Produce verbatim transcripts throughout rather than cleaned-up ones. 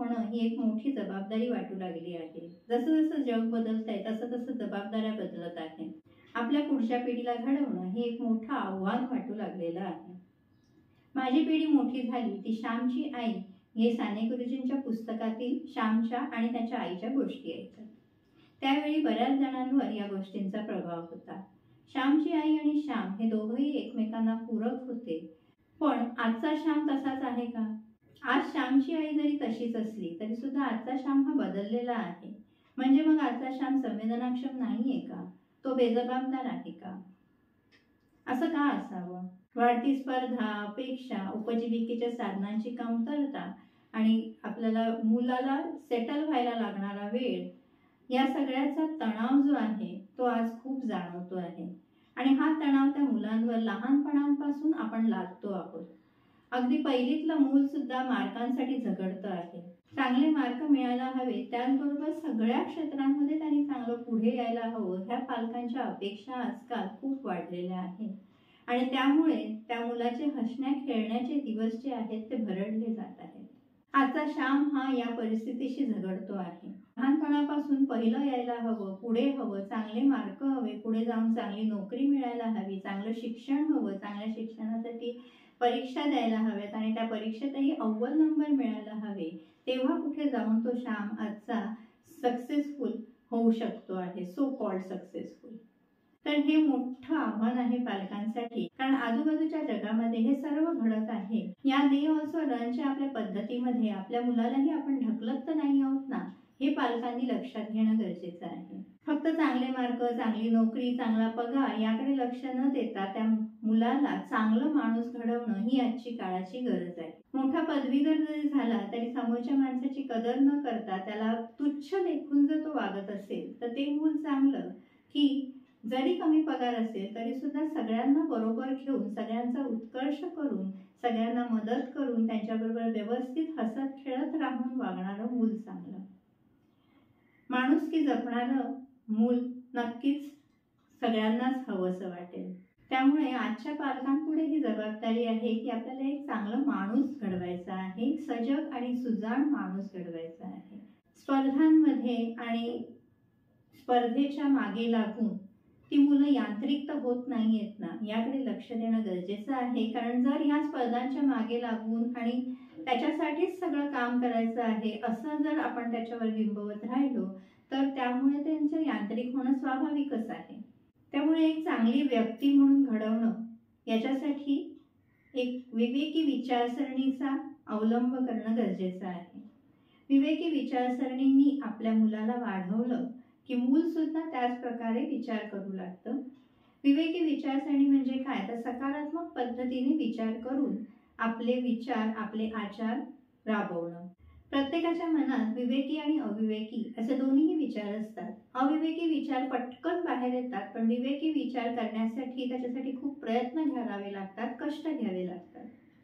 होणं ही एक मोठी जबाबदारी वाटू लागली आहे। जसं जसं जग बदलतंय तसं तसं जबाबदाऱ्या बदलत आहेत। आपल्या पुढच्या पिढीला घडवणं हे एक मोठं आव्हान वाटू लागलेलं आहे। माझी पिढी मोठी झाली ती श्यामची आई हे साने गुरुजींच्या पुस्तकातील श्यामच्या आणि त्याच्या आईच्या गोष्टी ऐकत। त्यावेळी बऱ्याच जणांवर या गोष्टींचा प्रभाव होता। श्यामची आई आणि श्याम हे दोघंही एकमेकांना पूरक होते, पण आजचा श्याम तसाच आहे का? आज श्यामची आई जरी तशीच असली तरी सुद्धा आजचा श्याम हा बदललेला आहे। म्हणजे मग आजचा श्याम संवेदनाक्षम नाहीये का? तो बेजबाबदार आहे का? असं का असावं? वाढती स्पर्धा, अपेक्षा, उपजीविकेच्या साधनांची कमतरता आणि आपल्याला मुलाला सेटल व्हायला लागणारा वेळ, या सगळ्याचा तणाव जो आहे तो आज खूप जाणवतो आहे। आणि हा तणाव त्या मुलांवर लहानपणापासून आपण लादतो आहोत। अगदी पहिलीतलं मूल सुद्धा मार्कांसाठी झगडतं आहे। चांगले मार्क मिळायला हवे, त्याचबरोबर सगळ्या क्षेत्रांमध्ये त्यांनी चांगलं पुढे यायला हवं, ह्या पालकांच्या अपेक्षा आजकाल खूप वाढलेल्या आहेत। आणि त्यामुळे त्या मुलाचे हसण्या खेळण्याचे दिवस जे आहेत ते भरडले जात आहेत। आजचा श्याम हा या परिस्थितीशी झगडतो आहे। लहानपणापासून पहिलं यायला हवं, पुढे हवं, चांगले मार्क हवे, पुढे जाऊन चांगली नोकरी मिळायला हवी, चांगलं शिक्षण हवं, चांगल्या शिक्षणासाठी परीक्षा द्यायला हव्यात आणि त्या परीक्षेतही अव्वल नंबर मिळायला हवे, तेव्हा कुठे जाऊन तो श्याम आजचा सक्सेसफुल होऊ शकतो आहे, सो कॉल्ड सक्सेसफुल। तर हे मोठं आव्हान आहे पालकांसाठी, कारण आजूबाजूच्या जगामध्ये हे सर्व घडत आहे। या दे ऑल्सो रनच्या आपल्या पद्धतीमध्ये आपल्या मुलालाही आपण ढकलत तर नाही आहोत ना, हे पालकांनी लक्षात घेणं गरजेचं आहे। फक्त चांगले मार्क, चांगली नोकरी, चांगला पगार याकडे लक्ष न देता त्या मुलाला चांगलं माणूस घडवणं ही आजची काळाची गरज आहे। मोठा पदवीधर जरी झाला तरी समोरच्या माणसाची कदर न करता त्याला तुच्छ लेखून जर तो वागत असेल तर ते मूल चांगलं, की जरी कमी पगार असेल तरी सुद्धा सगळ्यांना बरोबर घेऊन, सगळ्यांचा उत्कर्ष करून, सगळ्यांना मदत करून, त्यांच्याबरोबर व्यवस्थित हसत खेळत राहून वागणारं मूल चांगलं। माणुसकी जपणारं मूल नक्कीच सगळ्यांनाच हवंसं वाटेल। त्यामुळे आजच्या पालकांपुढे ही जबाबदारी आहे की आपल्याला एक चांगलं माणूस घडवायचा आहे, सजग आणि सुजाण माणूस घडवायचा आहे। स्पर्धांमध्ये आणि स्पर्धेच्या मागे लागून ती मुलं यांत्रिक तर होत नाहीयेत ना, याकडे लक्ष देणं गरजेचं आहे। कारण जर ह्या स्पर्धांच्या मागे लागून आणि त्याच्यासाठीच सगळं काम करायचं आहे असं जर आपण त्याच्यावर बिंबवत राहिलो तर त्यामुळे त्यांचं यांत्रिक होणं स्वाभाविकच आहे। त्यामुळे एक चांगली व्यक्ती म्हणून घडवणं याच्यासाठी एक विवेकी विचारसरणीचा अवलंब करणं गरजेचं आहे। विवेकी विचारसरणींनी आपल्या मुलाला वाढवलं की मूल सुद्धा त्याच प्रकारे विचार करू लागतं। विवेकी विचारसरणी म्हणजे काय, तर सकारात्मक पद्धतीने विचार करून आपले विचार, आपले आचार राबवणं। प्रत्येकाच्या मनात विवेकी आणि अविवेकी असे दोन्ही विचार असतात। अविवेकी विचार पटकन बाहेर येतात, पण विवेकी विचार करण्यासाठी त्याच्यासाठी खूप प्रयत्न घ्यावे लागतात, कष्ट घ्यावे लागतात।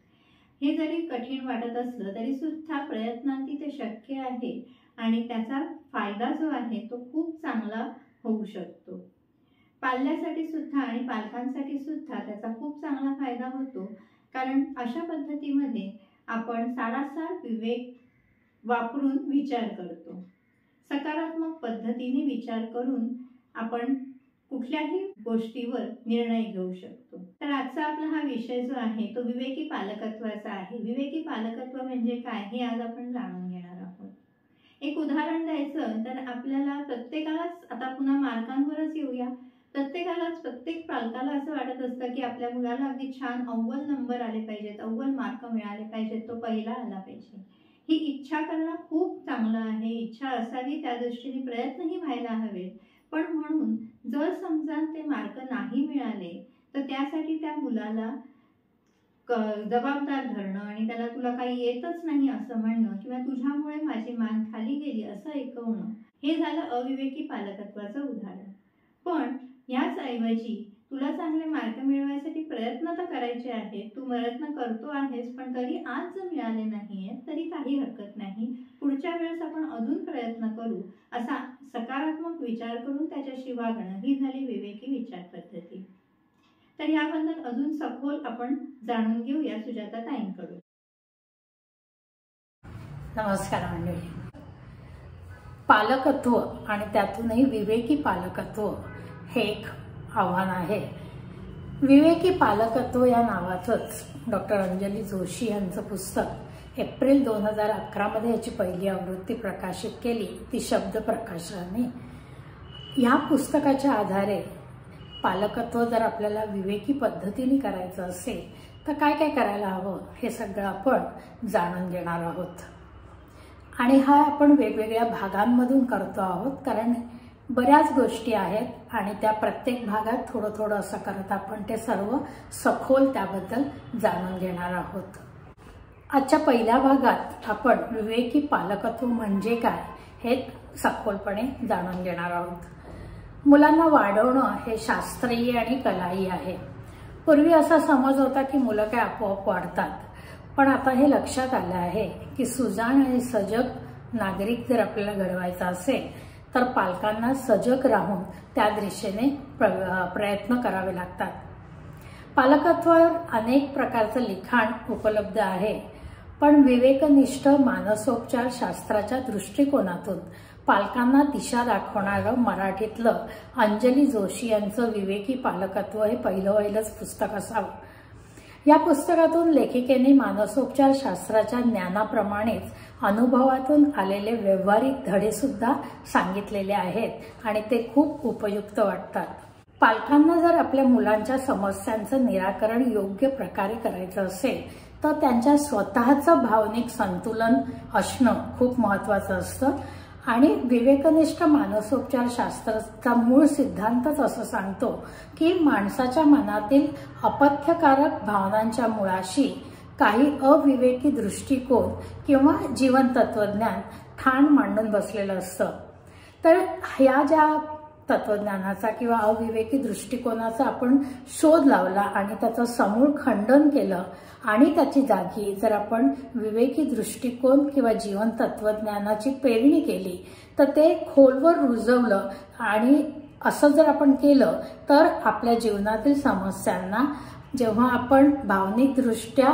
हे जरी कठीण वाटत असलं तरी सुद्धा प्रयत्नांती ते शक्य आहे आणि त्याचा फायदा जो आहे तो खूप चांगला होऊ शकतो। पाल्यासाठी सुद्धा आणि पालकांसाठी सुद्धा त्याचा खूप चांगला फायदा होतो, कारण अशा पद्धतीमध्ये आपण सारासार विवेक वापरून विचार करतो। सकारात्मक पद्धतीने विचार करून आपण कुठल्याही गोष्टीवर निर्णय घेऊ शकतो। तर आजचा आपला हा विषय जो आहे तो विवेकी पालकत्वाचा आहे। विवेकी पालकत्व म्हणजे काय हे आज आपण जाणून घेणार आहोत। एक उदाहरण द्यायचं तर आपल्याला प्रत्येकालाच, आता पुन्हा मार्कांवरच येऊया, प्रत्येकालाच, प्रत्येक पालकाला असं वाटत असतं की आपल्या मुलाला अगदी छान अव्वल नंबर आले पाहिजेत, अव्वल मार्क मिळाले पाहिजेत, तो पहिला आला पाहिजे। ही इच्छा करणं खूप चांगलं आहे, इच्छा असावी, त्या दृष्टीने प्रयत्नही व्हायला हवेत। पण म्हणून जर समजा ते मार्क नाही मिळाले तर त्यासाठी त्या मुलाला जबाबदार धरणं आणि त्याला तुला काही येतच नाही असं म्हणणं किंवा तुझ्यामुळे माझी मान खाली गेली असं ऐकवणं, हे झालं अविवेकी पालकत्वाचं उदाहरण। पण याच ऐवजी तुला चांगले मार्क मिळवण्यासाठी प्रयत्न तर करायचे आहेत, तू प्रयत्न करतो आहेस, पण तरी आज जर मिळाले नाहीये तरी काही हरकत नाही, पुढच्या वेळेस आपण अजून प्रयत्न करू, असा सकारात्मक विचार करून त्याच्याशी वागणं ही झाली विवेकी विचार पद्धती। तर याबद्दल अजून सखोल आपण जाणून घेऊया सुजाता ताईंकडून। नमस्कार मंडळी. पालकत्व आणि त्यातूनही विवेकी पालकत्व हे एक आव्हान आहे. विवेकी पालकत्व या नावाचंच डॉक्टर अंजली जोशी यांचं पुस्तक एप्रिल दोन हजार अकरा मध्ये याची पहिली आवृत्ती प्रकाशित केली, ती शब्द प्रकाशनाने. या पुस्तकाच्या आधारे पालकत्व जर आपल्याला विवेकी पद्धतीने करायचं असेल तर काय काय करायला हवं हे सगळं आपण जाणून घेणार आहोत. आणि हा आपण वेगवेगळ्या भागांमधून करतो आहोत, कारण बऱ्याच गोष्टी आहेत आणि त्या प्रत्येक भागात थोडं थोडं असं करत आपण ते सर्व सखोल त्याबद्दल जाणून घेणार आहोत. आजच्या पहिल्या भागात आपण विवेकी पालकत्व म्हणजे काय हे सखोलपणे जाणून घेणार आहोत. मुलांना वाढवणं हे शास्त्रीय आणि कलाही आहे. पूर्वी असा समज होता की मुलं काय आपोआप वाढतात, पण आता हे लक्षात आलं आहे की सुजाण आणि सजग नागरिक जर आपल्याला घडवायचा असेल तर पालकांना सजग राहून त्या दिशेने प्रयत्न करावे लागतात. पालकत्वावर अनेक प्रकारचं लिखाण उपलब्ध आहे, पण विवेकनिष्ठ मानसोपचार शास्त्राच्या दृष्टिकोनातून पालकांना दिशा दाखवणारं मराठीतलं अंजली जोशी यांचं विवेकी पालकत्व हे पहिलं पहिलंच पुस्तक असावं. या पुस्तकातून लेखिकेने मानसोपचार शास्त्राच्या ज्ञानाप्रमाणेच अनुभवातून आलेले व्यावहारिक धडे सुद्धा सांगितलेले आहेत आणि ते खूप उपयुक्त वाटतात. पालकांना जर आपल्या मुलांच्या समस्यांचं निराकरण योग्य प्रकारे करायचं असेल तर त्यांच्या स्वतःचं भावनिक संतुलन असणं खूप महत्वाचं असतं. आणि विवेकनिष्ठ मानसोपचार शास्त्राचा मूळ सिद्धांतच असं सांगतो की माणसाच्या मनातील अपथ्यकारक भावनांच्या मुळाशी काही अविवेकी दृष्टिकोन किंवा जीवन तत्वज्ञान ठाण मांडून बसलेलं असतं. तर ह्या ज्या तत्वज्ञानाचा किंवा अविवेकी दृष्टिकोनाचा आपण शोध लावला आणि त्याचं समूळ खंडन केलं आणि त्याची जागी जर आपण विवेकी दृष्टिकोन किंवा जीवन तत्वज्ञानाची पेरणी केली तर ते खोलवर रुजवलं आणि असं जर आपण केलं तर आपल्या जीवनातील समस्यांना जेव्हा आपण भावनिकदृष्ट्या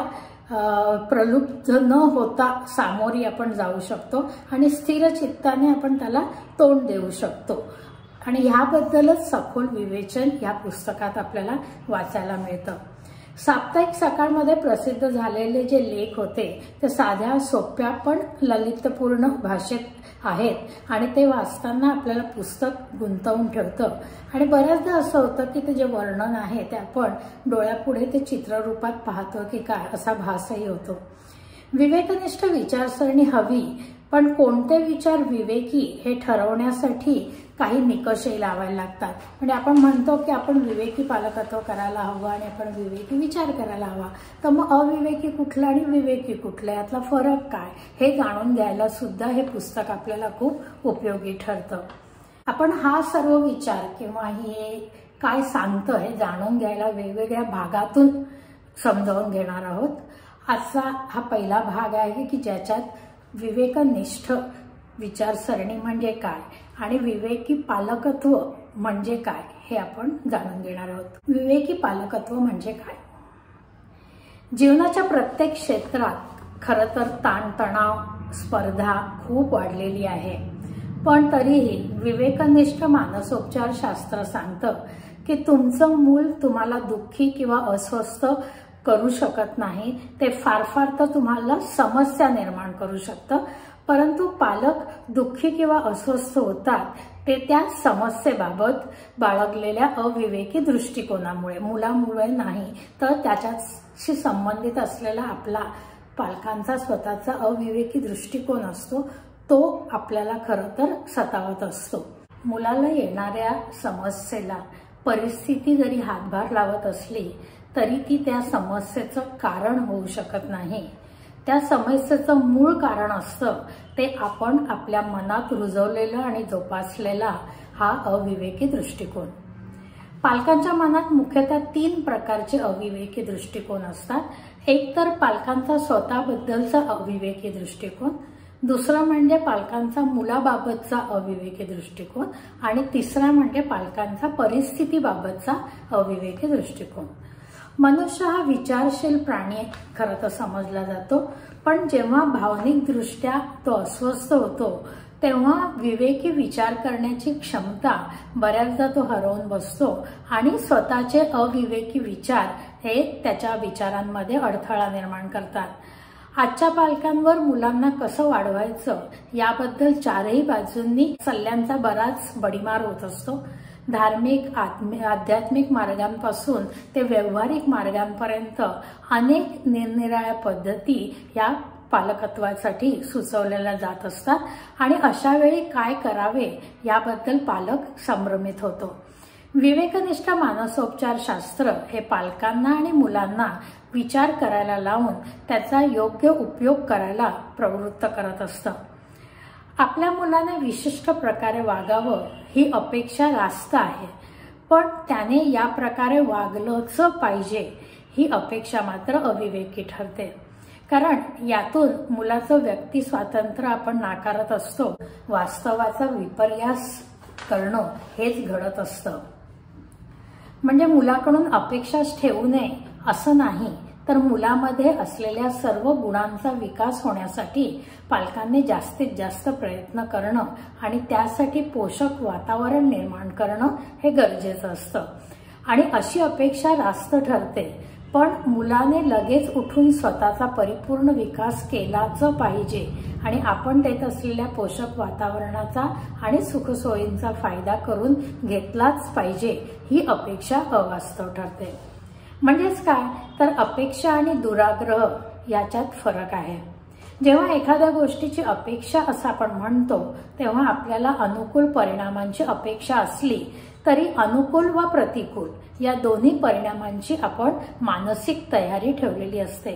प्रलुब्ध न होता सामोरी आपण जाऊ शकतो आणि स्थिर चित्ताने आपण त्याला तोंड देऊ शकतो. आणि ह्याबद्दलच सखोल विवेचन या पुस्तकात आपल्याला वाचायला मिळतं. साप्ताहिक सकाळमध्ये प्रसिद्ध झालेले जे लेख होते ते साध्या सोप्या पण ललितपूर्ण भाषेत आहेत आणि ते वाचताना आपल्याला पुस्तक गुंतवून ठेवतं. आणि बऱ्याचदा असं होतं की ते जे वर्णन आहे ते आपण डोळ्यापुढे ते चित्ररूपात पाहतो की काय असा भासही होतो. विवेकनिष्ठ विचारसरणी हवी, पण कोणते विचार विवेकी हे ठरवण्यासाठी काही निकषही लावायला लागतात. म्हणजे आपण म्हणतो की आपण विवेकी पालकत्व करायला हवं आणि आपण विवेकी विचार करायला हवा, तर मग अविवेकी कुठलं आणि विवेकी कुठलं यातला फरक काय हे जाणून घ्यायला सुद्धा हे पुस्तक आपल्याला खूप उपयोगी ठरतं. आपण हा सर्व विचार किंवा हे काय सांगतं हे जाणून घ्यायला वेगवेगळ्या भागातून समजावून घेणार आहोत. आजचा हा पहिला भाग आहे की ज्याच्यात विवेकनिष्ठ विचारसरणी म्हणजे काय आणि विवेकी पालकत्व म्हणजे काय हे आपण जाणून घेणार आहोत. विवेकी पालकत्व म्हणजे काय? जीवनाच्या प्रत्येक क्षेत्रात खरं तर ताणतणाव, स्पर्धा खूप वाढलेली आहे, पण तरीही विवेकनिष्ठ मानसोपचार शास्त्र सांगतं की तुमचं मूल तुम्हाला दुःखी किंवा अस्वस्थ करू शकत नाही. ते फार फार तर तुम्हाला समस्या निर्माण करू शकतं, परंतु पालक दुःखी किंवा अस्वस्थ होतात ते त्या समस्येबाबत बाळगलेल्या अविवेकी दृष्टिकोनामुळे, मुलामुळे नाही तर त्याच्याशी संबंधित असलेला आपला पालकांचा स्वतःचा अविवेकी दृष्टिकोन असतो, तो आपल्याला खरं तर सतावत असतो. मुलाला येणाऱ्या समस्येला परिस्थिती जरी हातभार लावत असली तरी ती त्या समस्येचं कारण होऊ शकत नाही. त्या समस्येचं मूळ कारण असतं ते आपण आपल्या मनात रुजवलेलं आणि जोपासलेला हा अविवेकी दृष्टिकोन. पालकांच्या मनात मुख्यतः तीन प्रकारचे अविवेकी दृष्टिकोन असतात. एक तर पालकांचा स्वतःबद्दलचा अविवेकी दृष्टिकोन, दुसरा म्हणजे पालकांचा मुलाबाबतचा अविवेकी दृष्टिकोन आणि तिसरा म्हणजे पालकांचा परिस्थितीबाबतचा अविवेकी दृष्टिकोन. मनुष्य हा विचारशील प्राणी खरं तर समजला जातो, पण जेव्हा भावनिक दृष्ट्या तो अस्वस्थ होतो तेव्हा विवेकी विचार करण्याची क्षमता बऱ्याचदा तो हरवून बसतो आणि स्वतःचे अविवेकी विचार हे त्याच्या विचारांमध्ये अडथळा निर्माण करतात. आजच्या पालकांवर मुलांना कसं वाढवायचं याबद्दल चारही बाजूंनी सल्ल्यांचा बराच बडीमार होत असतो. धार्मिक आध्यात्मिक मार्गांपासून ते व्यावहारिक मार्गांपर्यंत अनेक निरनिराळ्या पद्धती या पालकत्वासाठी सुचवलेल्या जात असतात आणि अशा वेळी काय करावे याबद्दल पालक संभ्रमित होतो. विवेकनिष्ठ मानसोपचार शास्त्र हे पालकांना आणि मुलांना विचार करायला लावून त्याचा योग्य उपयोग करायला प्रवृत्त करत असतं. आपल्या मुलाने विशिष्ट प्रकारे वागावं ही अपेक्षा रास्त आहे, पण त्याने या प्रकारे वागलंच पाहिजे ही अपेक्षा मात्र अविवेकी ठरते. कारण यातून मुलाचं व्यक्ती स्वातंत्र्य आपण नाकारत असतो. वास्तवाचा विपर्यास करणं हेच घडत असतं. म्हणजे मुलाकडून अपेक्षाच ठेवू नये असं नाही, तर मुलामध्ये असलेल्या सर्व गुणांचा विकास होण्यासाठी पालकांनी जास्तीत जास्त प्रयत्न करणं आणि त्यासाठी पोषक वातावरण निर्माण करणं हे गरजेचं असतं. आणि अशी अपेक्षा रास्त ठरते, पण मुलाने लगेच उठून स्वतःचा परिपूर्ण विकास केलाच पाहिजे आणि आपण देत असलेल्या पोषक वातावरणाचा आणि सुखसोयींचा फायदा करून घेतलाच पाहिजे ही अपेक्षा अवास्तव ठरते. म्हणजेच काय तर अपेक्षा आणि दुराग्रह याच्यात फरक आहे. जेव्हा एखाद्या गोष्टीची अपेक्षा असं आपण म्हणतो तेव्हा आपल्याला अनुकूल परिणामांची अपेक्षा असली तरी अनुकूल व प्रतिकूल या दोन्ही परिणामांची आपण मानसिक तयारी ठेवलेली असते.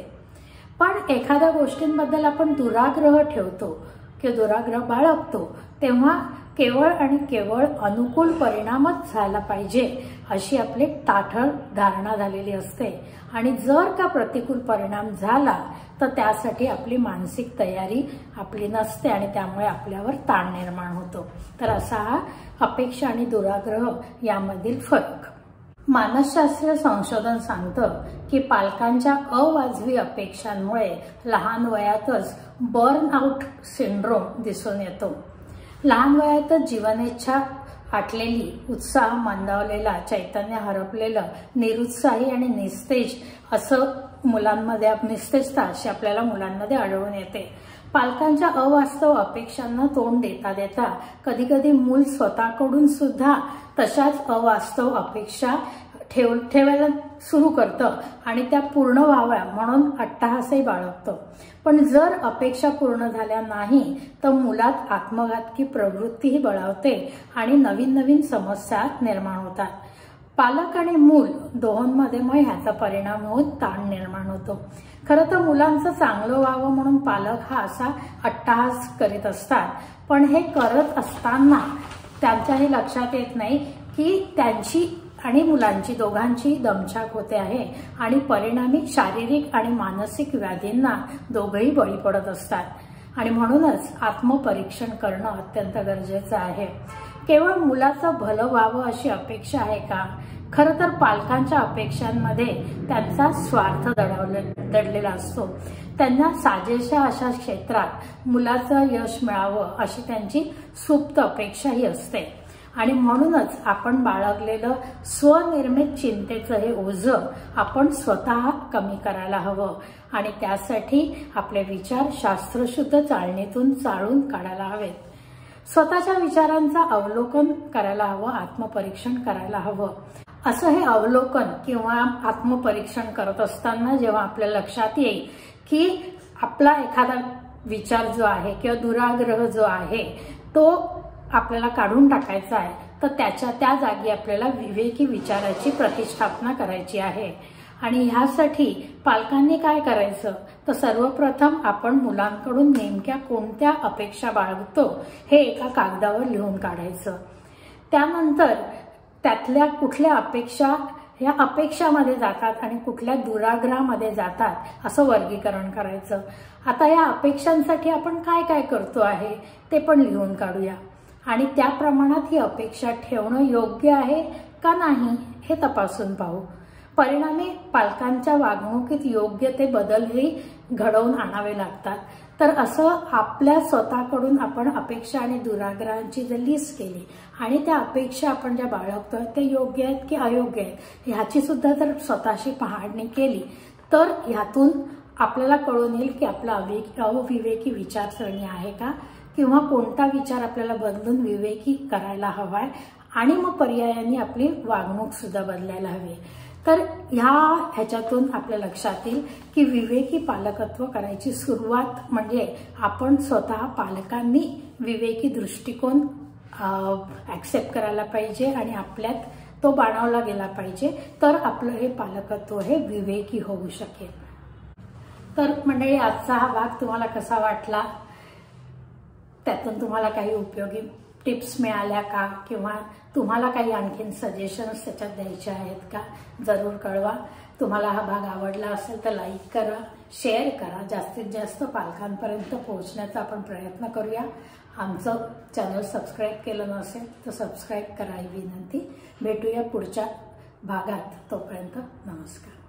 पण एखाद्या गोष्टींबद्दल आपण दुराग्रह ठेवतो किंवा दुराग्रह बाळगतो तेव्हा केवळ आणि केवळ अनुकूल परिणामच झाला पाहिजे अशी आपली ताठर धारणा झालेली असते. आणि जर का प्रतिकूल परिणाम झाला तर त्यासाठी आपली मानसिक तयारी आपली नसते आणि त्यामुळे आपल्यावर ताण निर्माण होतो. तर असा हा अपेक्षा आणि दुराग्रह यामधील फरक. मानसशास्त्रीय संशोधन सांगतं की पालकांच्या अवाजवी अपेक्षांमुळे लहान वयातच बर्नआउट सिंड्रोम दिसून येतो. लहान वयातच जीवनेच्छा आटलेली, उत्साह मंदावलेला, चैतन्य हरपलेलं, निरुत्साही आणि निस्तेज असं मुलांमध्ये निस्तेजता अशी आपल्याला मुलांमध्ये आढळून येते. पालकांच्या अवास्तव अपेक्षांना तोंड देता देता कधी कधी मूल स्वतःकडून सुद्धा तशाच अवास्तव अपेक्षा ठेव ठेवायला सुरू करतं आणि त्या पूर्ण व्हाव्या म्हणून अट्टहासही बाळगतं. पण जर अपेक्षा पूर्ण झाल्या नाही तर मुलात आत्मघातकी प्रवृत्तीही बळावते आणि नवीन नवीन समस्या निर्माण होतात. पालक आणि मूल दोहोंमध्ये मग ह्याचा परिणाम होऊन ताण निर्माण होतो. खरं तर मुलांचं चांगलं व्हावं म्हणून पालक हा असा अट्टहास करीत असतात, पण हे करत असताना त्यांच्याही लक्षात येत नाही की त्यांची आणि मुलांची दोघांची दमछाक होते आहे आणि परिणामी शारीरिक आणि मानसिक व्याधींना दोघंही बळी पडत असतात. आणि म्हणूनच आत्मपरीक्षण करणं अत्यंत गरजेचं आहे. केवळ मुलाचं भलं व्हावं अशी अपेक्षा आहे का? खरं तर पालकांच्या अपेक्षांमध्ये त्यांचा स्वार्थ दडवले दडलेला असतो. त्यांना साजेशा अशा क्षेत्रात मुलाचं यश मिळावं अशी त्यांची सुप्त अपेक्षाही असते. आणि म्हणूनच आपण बाळगलेलं स्वनिर्मित चिंतेचं हे ओझं आपण स्वतः कमी करायला हवं आणि त्यासाठी आपले विचार शास्त्रशुद्ध चालणीतून चाळून काढायला हवेत. स्वतःच्या विचारांचं अवलोकन करायला हवं, आत्मपरीक्षण करायला हवं. असं हे अवलोकन किंवा आत्मपरीक्षण करत असताना जेव्हा आपल्या लक्षात येईल की आपला एखादा विचार जो आहे किंवा दुराग्रह जो आहे तो आपल्याला काढून टाकायचा आहे तर त्याच्या त्या जागी आपल्याला विवेकी विचाराची प्रतिष्ठापना करायची आहे. आणि ह्यासाठी पालकांनी काय करायचं तर सर्वप्रथम आपण मुलांकडून नेमक्या कोणत्या अपेक्षा बाळगतो हे एका कागदावर लिहून काढायचं. त्यानंतर त्यातल्या कुठल्या अपेक्षा ह्या अपेक्षामध्ये जातात आणि कुठल्या दुराग्रहामध्ये जातात असं वर्गीकरण करायचं. आता या अपेक्षांसाठी आपण काय काय करतो आहे ते पण लिहून काढूया आणि त्या प्रमाणात ही अपेक्षा ठेवणं योग्य आहे का नाही हे तपासून पाहू. परिणामी पालकांच्या वागणुकीत योग्य ते बदलही घडवून आणावे लागतात. तर असं आपल्या स्वतःकडून आपण अपेक्षा आणि दुराग्रहांची जर लिस्ट केली आणि त्या अपेक्षा आपण ज्या बाळगतोय ते योग्य आहेत की अयोग्य आहेत ह्याची सुद्धा जर स्वतःशी पाहणी केली तर ह्यातून आपल्याला कळून येईल की आपला अविवेकी विचारसरणी आहे का, किंवा कोणता विचार आपल्याला बदलून विवेकी करायला हवाय, आणि मग पर्यायाने आपली वागणूक सुद्धा बदलायला हवी. तर ह्या ह्याच्यातून आपल्या लक्षात येईल की विवेकी पालकत्व करायची सुरुवात म्हणजे आपण स्वतः पालकांनी विवेकी दृष्टिकोन ऍक्सेप्ट करायला पाहिजे आणि आपल्यात तो बाणवला गेला पाहिजे, तर आपलं हे पालकत्व हे विवेकी होऊ शकेल. तर मंडळी, आजचा हा भाग तुम्हाला कसा वाटला, त्यातून तुम्हाला काही उपयोगी टिप्स मिळाल्या का, किंवा तुम्हाला काही आणखीन सजेशन्स त्याच्यात द्यायचे आहेत का, जरूर कळवा. तुम्हाला हा भाग आवडला असेल तर लाईक करा, शेअर करा, जास्तीत जास्त पालकांपर्यंत पोहोचण्याचा आपण प्रयत्न करूया. आमचं चॅनल सबस्क्राईब केलं नसेल तर सबस्क्राईब करा ही विनंती. भेटूया पुढच्या भागात. तोपर्यंत नमस्कार.